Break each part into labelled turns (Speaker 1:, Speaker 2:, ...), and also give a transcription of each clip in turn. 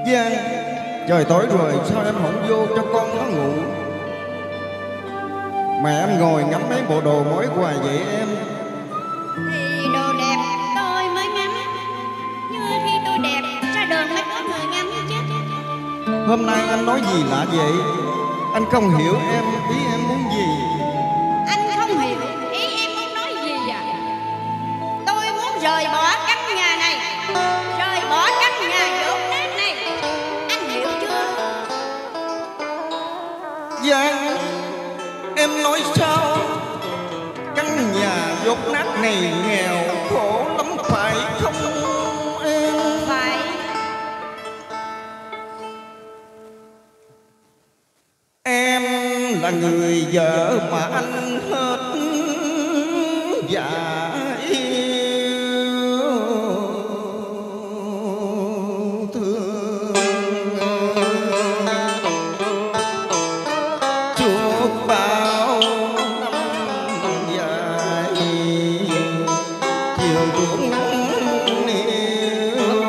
Speaker 1: Giang, trời tối rồi sao em không vô cho con nó ngủ? Mẹ em ngồi ngắm mấy bộ đồ mới hoài vậy em.
Speaker 2: Thì đồ đẹp tôi mới ngắm, như khi tôi đẹp ra đường mới có người ngắm chứ.
Speaker 1: Hôm nay anh nói gì lạ vậy? Anh không hiểu em, ý em muốn gì?
Speaker 2: Anh không hiểu ý em muốn nói gì à? Tôi muốn rời bỏ căn nhà này, rời bỏ căn nhà dốt nát này. Anh hiểu chưa?
Speaker 1: Giang, em nói sao? Căn nhà dốt nát này nghèo khổ lắm phải không em?
Speaker 2: Phải.
Speaker 1: Em là người vợ mà anh hết dạ yêu thương. Chuộc bao năm dài chiều ruộng yêu,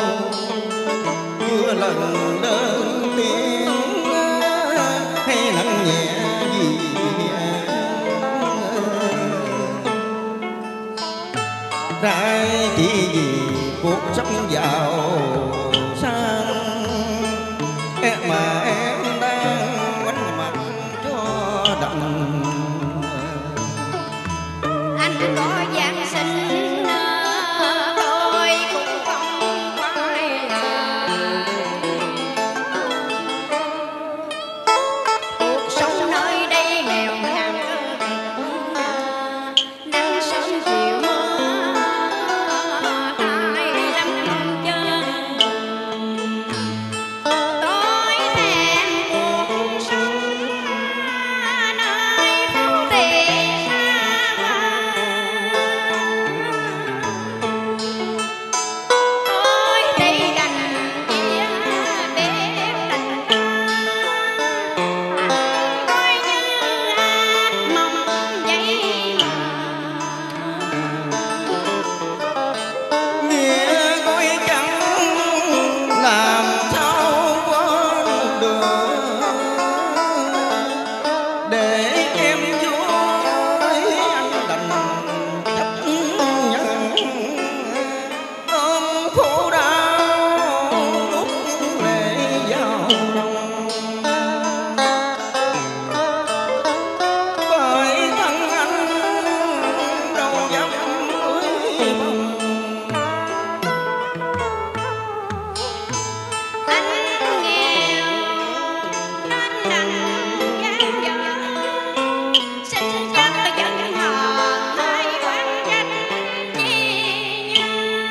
Speaker 1: chưa lần đơn tiếng hay nặng nhẹ gìrai chỉ vì cuộc sống giàu sang em mà em đang quánh mặt cho đặng.
Speaker 2: Anh có giáng sinh tôi cũng không phải là. Cuộc sống nơi đây nghèo nàn, nắng sớm chiều mưa ai lắm mong chờ. Tôi thèm cuộc sống nơi phố tiền xa hoa. Tôi đây đành chia biết tình ta, coi như ác mộng vậy mà.
Speaker 1: Nghĩa gói trắng làm sao quên được, để em vui anh đành chấp nhận ôm khổ đau đút lệ vào lòng. Bởi thân anh đâu dám cưới bồng.
Speaker 2: Anh nghèo nên đành gian dở, xin chắc vẫn hò hai quan trách chi nhau.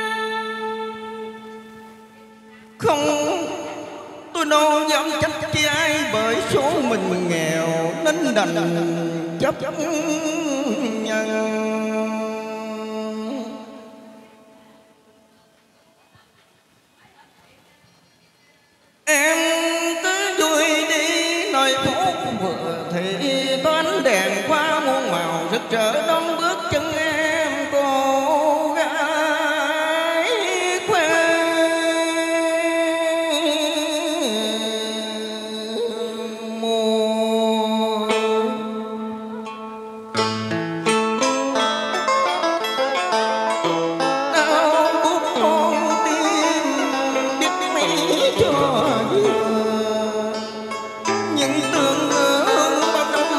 Speaker 1: Không, tôi đâu dám trách chi ai, bởi số mình nghèo nên đành chấp nhận. Em cứ vui đi, nơi phố vừa thì có ánh đèn hoa muôn màu rực rỡ đón bước chân em cô gái quê mùa. Đau buốt con tim biết mấy cho vừa, những tương ương bao năm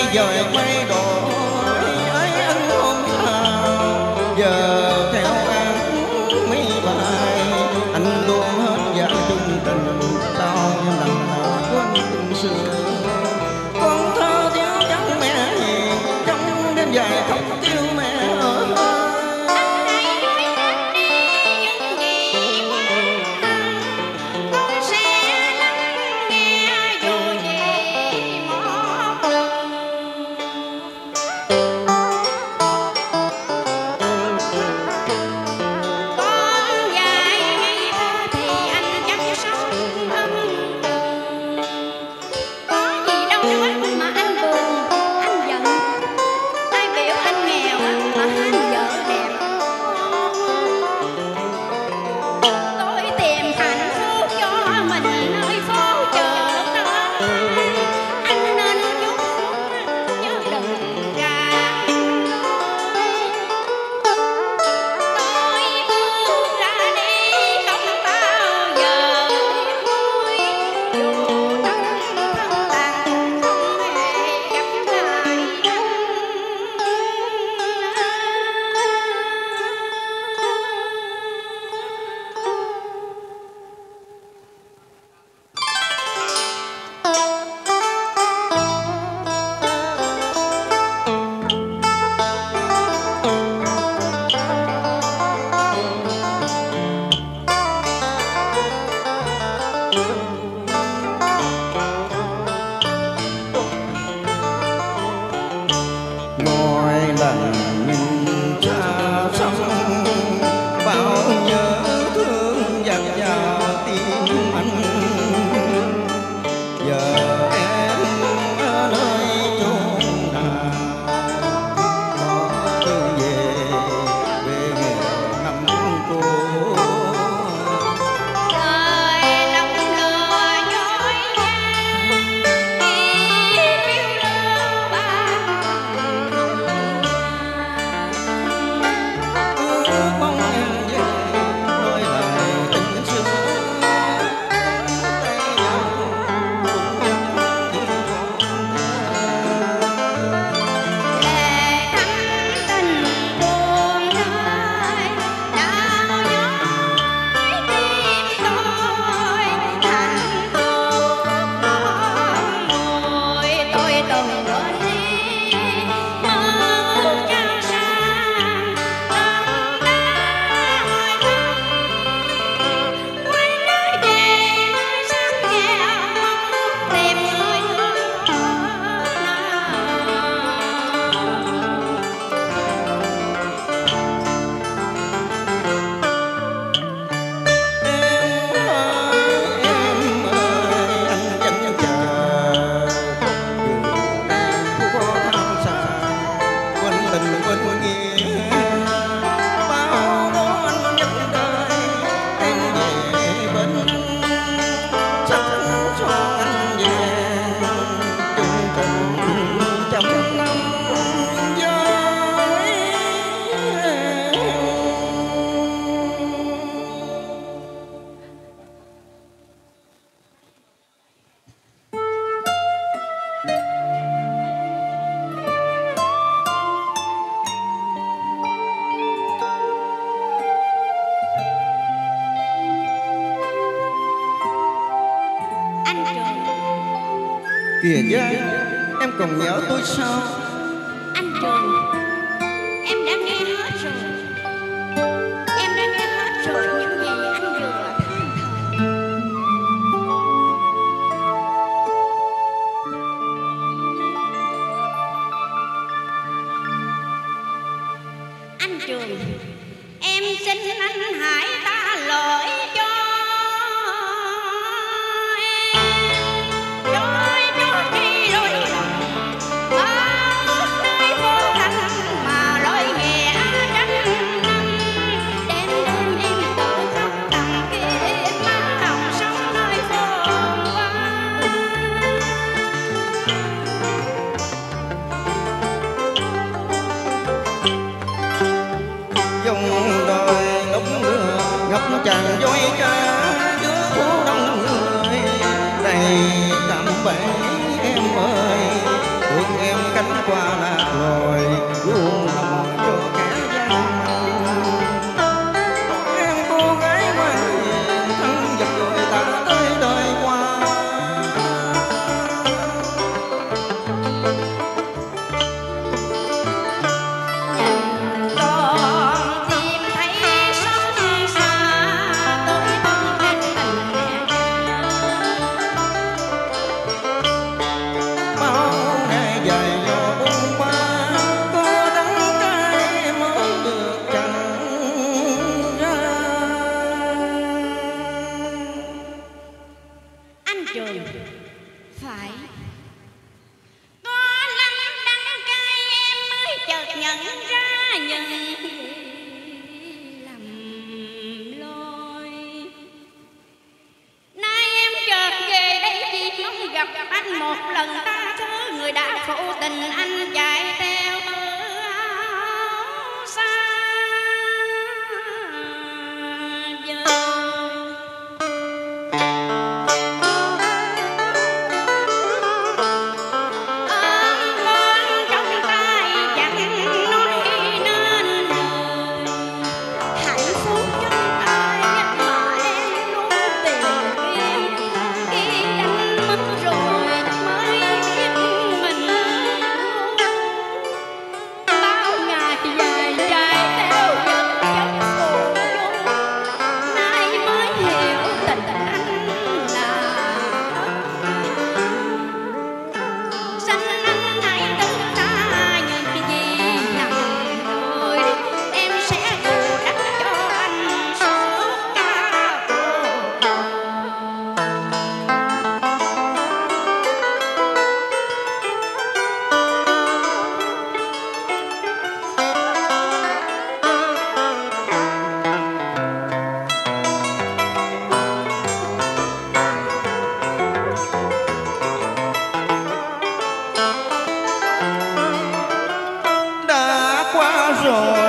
Speaker 1: dời mây đổi ấy ân hôm nào giờ theo anh mấy bài anh luôn hết dạ chung tình sao em nằm nào quên xưa con thơ thiếu trắng mẹ hiền trong đêm dài khóc kêu mẹ ơi. Kìa Giang, em còn nhớ tôi sao?
Speaker 2: Anh Trường, em đã nghe hết rồi. Em đã nghe hết rồi những gì anh vừa than thở. Anh Trường, em xin anh hãy tha lỗi cho
Speaker 1: dòng đời ngóng ngừa rồi